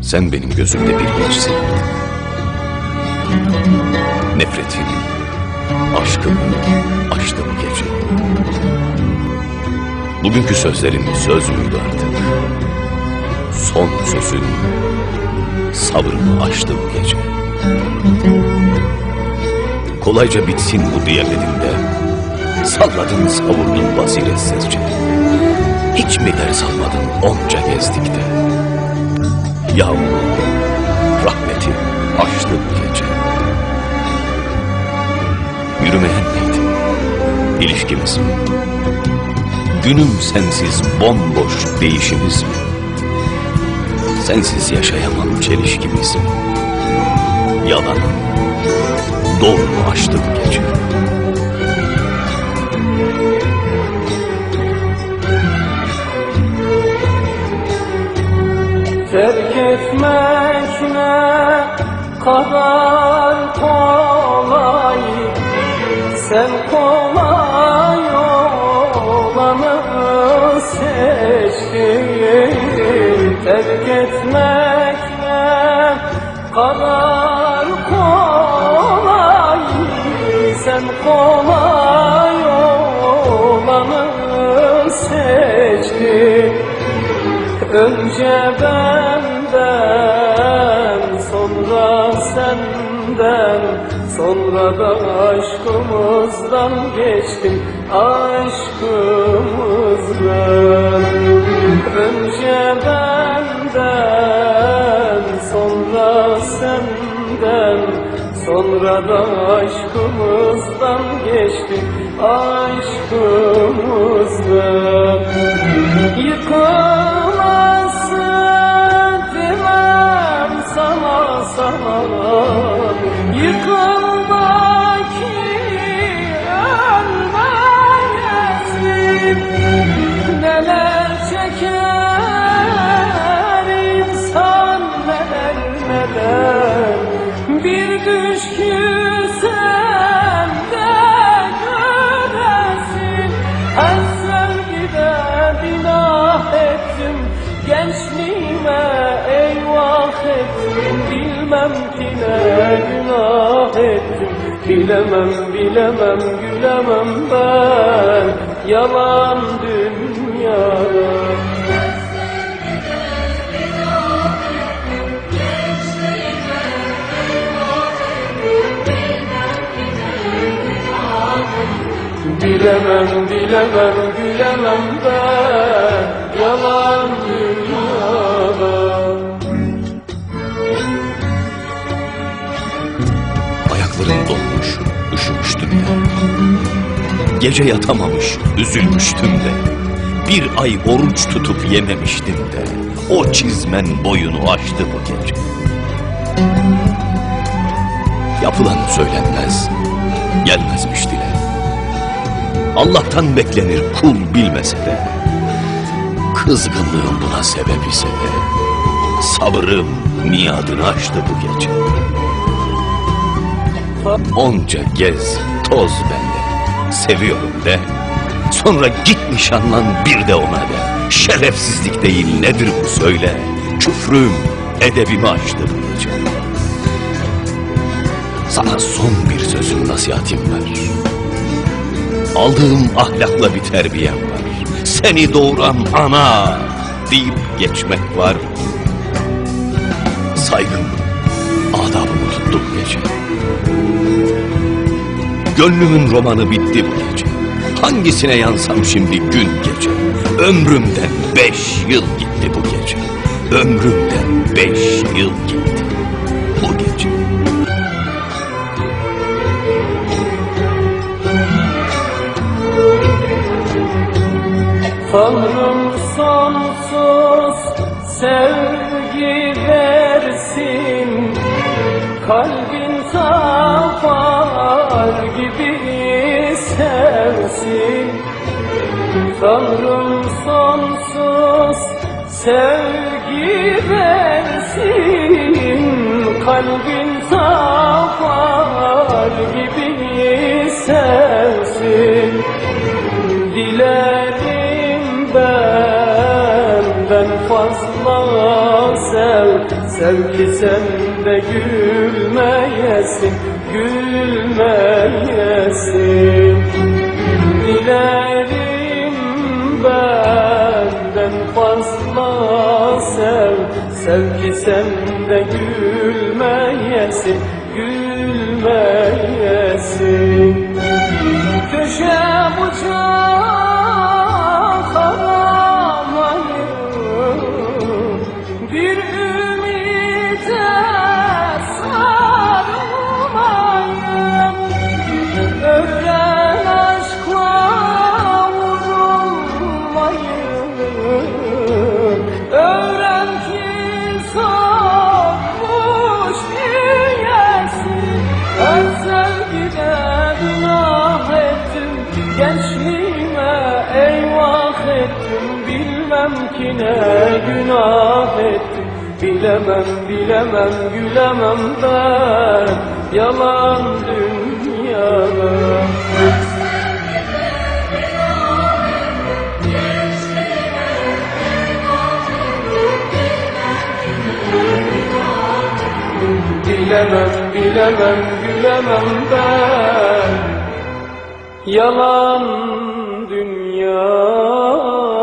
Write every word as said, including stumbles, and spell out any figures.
Sen benim gözümde bir hiçsin. Nefretin, aşkımı açtı bu gece. Bugünkü sözlerin söz müydü artık? Son sözün sabrımı aştı bu gece. Kolayca bitsin bu diyemedin de salladın savurdun basiretsizce. Hiç mi ders almadın onca gezdikte? Yağmur rahmeti aştı bu gece. Yürümeyen neydi? İlişkimiz mi? Günüm sensiz bomboş değişimiz mi? Sensiz yaşayamam çelişkimiz mi? Yalan, doğru mu aştı bu gece? Terk etmek ne kadar kolay, sen kolay olanı seçtin. Terk etmek ne kadar kolay, sen kolay olanı seçtin. Önce benden, sonra senden, sonra da aşkımızdan geçtim, aşkımızdan. Önce benden, sonra senden, sonra da aşkımızdan geçtim, aşkımızdan. Yıkılmasın demem sana sana, yıkılma ki ölmeyesin. Neler çeker insan neler neler, bir düş ki sen de göresin. Her sevgide günah ettim, gençliğime eyvah ettim. Bilmem ki ne günah ettim, bilemem bilemem gülemem ben yalan dünyada. Bilemem, bilemem, gülemem ben yalan dünyada. Ayaklarım donmuş, üşümüştüm ya. Gece yatamamış, üzülmüştüm de. Bir ay oruç tutup yememiştim de. O çizmen boyunu aştı bu gece. Yapılan söylenmez, gelmezmiş dile. Allah'tan beklenir kul bilmese de. Kızgınlığım buna sebep ise de sabrım niyadını aştı bu gece. Onca gez toz bende, seviyorum de. Sonra git nişanlan bir de ona de. Şerefsizlik değil nedir bu söyle. Küfrüm edebimi aştı bu gece. Sana son bir sözüm nasihatim var. Aldığım ahlakla bir terbiyem var. Seni doğuran ana deyip geçmek var. Saygım, adabımı tuttu bu gece. Gönlümün romanı bitti bu gece. Hangisine yansam şimdi gün gece. Ömrümden beş yıl gitti bu gece. Ömrümden beş yıl gitti bu gece. Tanrım sonsuz sevgi versin, kalbin tapar gibi sevsin. Tanrım sonsuz sevgi versin, kalbin tapar gibi sevsin. Dilerim benden fazla sev, sev ki sen de gülmeyesin, gülmeyesin. Dilerim benden fazla sev, sev ki sen de gülmeyesin, gülmeyesin. Köşe bıçak aramayın, bir ümide sarılmayın. Öğren aşkla vurulmayın, öğren ki sarhoş diyesin. Her sevgide günah ettim, gençliğime eyvah ettim. Bilmem ki ne günah ettim, bilemem bilemem gülemem ben yalan dünyada. Bilemem bilemem gülemem ben yalan dünya.